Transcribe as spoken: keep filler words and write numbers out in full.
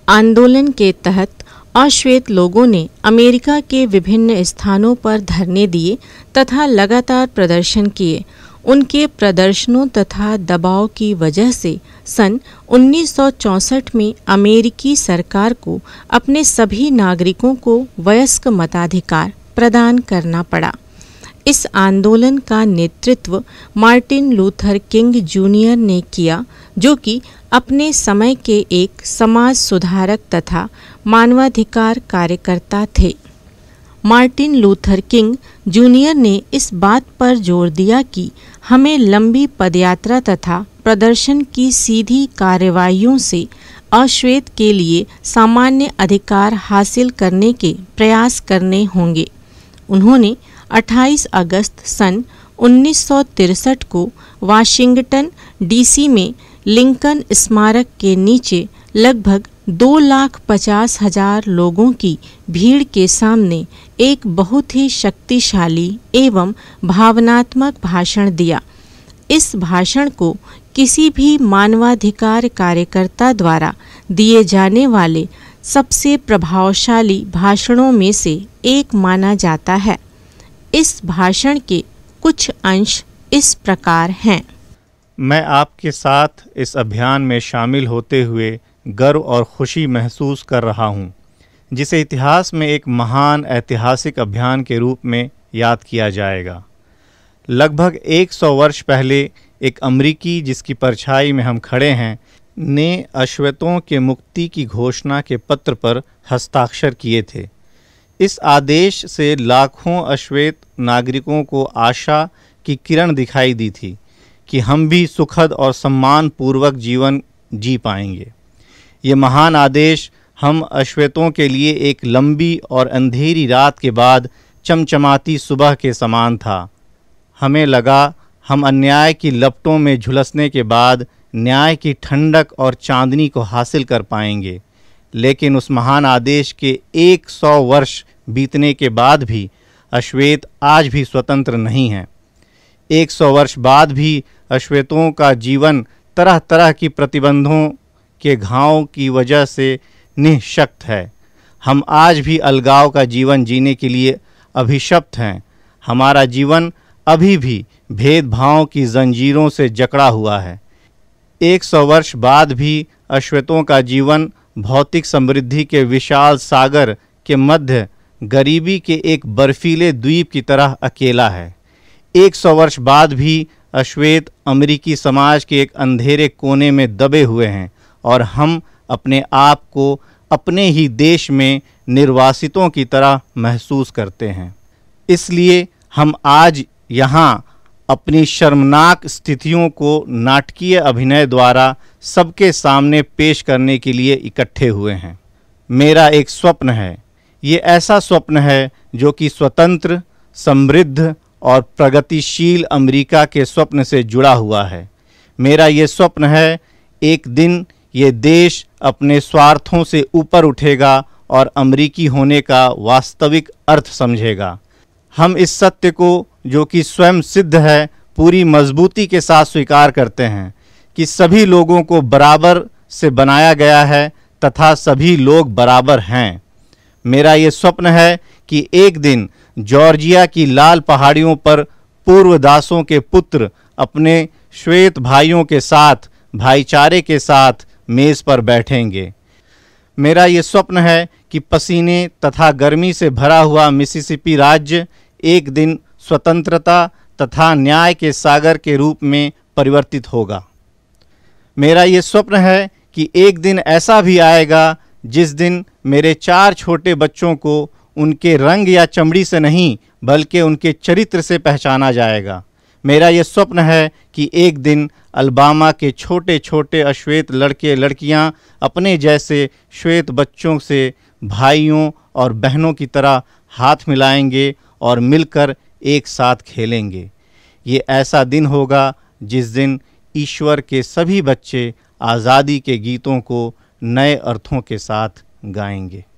आंदोलन के तहत अश्वेत लोगों ने अमेरिका के विभिन्न स्थानों पर धरने दिए तथा लगातार प्रदर्शन किए। उनके प्रदर्शनों तथा दबाव की वजह से सन उन्नीस सौ चौंसठ में अमेरिकी सरकार को अपने सभी नागरिकों को वयस्क मताधिकार प्रदान करना पड़ा। इस आंदोलन का नेतृत्व मार्टिन लूथर किंग जूनियर ने किया, जो कि अपने समय के एक समाज सुधारक तथा मानवाधिकार कार्यकर्ता थे। मार्टिन लूथर किंग जूनियर ने इस बात पर जोर दिया कि हमें लंबी पदयात्रा तथा प्रदर्शन की सीधी कार्रवाइयों से अश्वेत के लिए सामान्य अधिकार हासिल करने के प्रयास करने होंगे। उन्होंने अट्ठाईस अगस्त सन उन्नीस सौ तिरसठ को वाशिंगटन डीसी में लिंकन स्मारक के नीचे लगभग दो लाख पचास हजार लोगों की भीड़ के सामने एक बहुत ही शक्तिशाली एवं भावनात्मक भाषण दिया। इस भाषण को किसी भी मानवाधिकार कार्यकर्ता द्वारा दिए जाने वाले सबसे प्रभावशाली भाषणों में से एक माना जाता है। इस भाषण के कुछ अंश इस प्रकार हैं। मैं आपके साथ इस अभियान में शामिल होते हुए गर्व और खुशी महसूस कर रहा हूँ, जिसे इतिहास में एक महान ऐतिहासिक अभियान के रूप में याद किया जाएगा। लगभग एक सौ वर्ष पहले एक अमरीकी, जिसकी परछाई में हम खड़े हैं, ने अश्वेतों के मुक्ति की घोषणा के पत्र पर हस्ताक्षर किए थे। इस आदेश से लाखों अश्वेत नागरिकों को आशा की किरण दिखाई दी थी कि हम भी सुखद और सम्मानपूर्वक जीवन जी पाएंगे। ये महान आदेश हम अश्वेतों के लिए एक लंबी और अंधेरी रात के बाद चमचमाती सुबह के समान था। हमें लगा हम अन्याय की लपटों में झुलसने के बाद न्याय की ठंडक और चांदनी को हासिल कर पाएंगे। लेकिन उस महान आदेश के एक सौ वर्ष बीतने के बाद भी अश्वेत आज भी स्वतंत्र नहीं हैं। एक सौ वर्ष बाद भी अश्वेतों का जीवन तरह तरह की प्रतिबंधों के घावों की वजह से निःशक्त है। हम आज भी अलगाव का जीवन जीने के लिए अभिशप्त हैं। हमारा जीवन अभी भी भेदभाव की जंजीरों से जकड़ा हुआ है। एक सौ वर्ष बाद भी अश्वेतों का जीवन भौतिक समृद्धि के विशाल सागर के मध्य गरीबी के एक बर्फीले द्वीप की तरह अकेला है। एक सौ वर्ष बाद भी अश्वेत अमेरिकी समाज के एक अंधेरे कोने में दबे हुए हैं और हम अपने आप को अपने ही देश में निर्वासितों की तरह महसूस करते हैं। इसलिए हम आज यहाँ अपनी शर्मनाक स्थितियों को नाटकीय अभिनय द्वारा सबके सामने पेश करने के लिए इकट्ठे हुए हैं। मेरा एक स्वप्न है। ये ऐसा स्वप्न है जो कि स्वतंत्र, समृद्ध और प्रगतिशील अमेरिका के स्वप्न से जुड़ा हुआ है। मेरा ये स्वप्न है, एक दिन ये देश अपने स्वार्थों से ऊपर उठेगा और अमेरिकी होने का वास्तविक अर्थ समझेगा। हम इस सत्य को, जो कि स्वयं सिद्ध है, पूरी मजबूती के साथ स्वीकार करते हैं कि सभी लोगों को बराबर से बनाया गया है तथा सभी लोग बराबर हैं। मेरा ये स्वप्न है कि एक दिन जॉर्जिया की लाल पहाड़ियों पर पूर्व दासों के पुत्र अपने श्वेत भाइयों के साथ भाईचारे के साथ मेज़ पर बैठेंगे। मेरा ये स्वप्न है कि पसीने तथा गर्मी से भरा हुआ मिसिसिपी राज्य एक दिन स्वतंत्रता तथा न्याय के सागर के रूप में परिवर्तित होगा। मेरा ये स्वप्न है कि एक दिन ऐसा भी आएगा जिस दिन मेरे चार छोटे बच्चों को उनके रंग या चमड़ी से नहीं बल्कि उनके चरित्र से पहचाना जाएगा। मेरा ये स्वप्न है कि एक दिन अलबामा के छोटे छोटे अश्वेत लड़के लड़कियां अपने जैसे श्वेत बच्चों से भाइयों और बहनों की तरह हाथ मिलाएंगे और मिलकर एक साथ खेलेंगे। ये ऐसा दिन होगा जिस दिन ईश्वर के सभी बच्चे आज़ादी के गीतों को नए अर्थों के साथ गाएंगे।